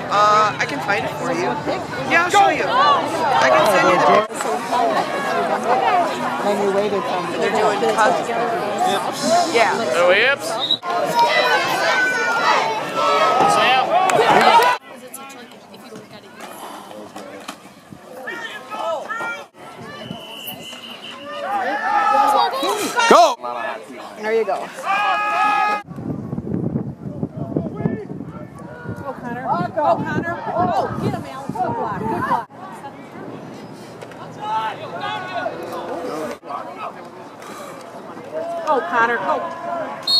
I can find it for you. Yeah, I'll show you. I can send you the picture. And you waited from They're doing puzzles. Yeah. Oh, yips. Sam. Go! There you go. Go, Connor. Go, Connor. Oh, get him, Alex. Good block. Good block. Oh, Connor. Go.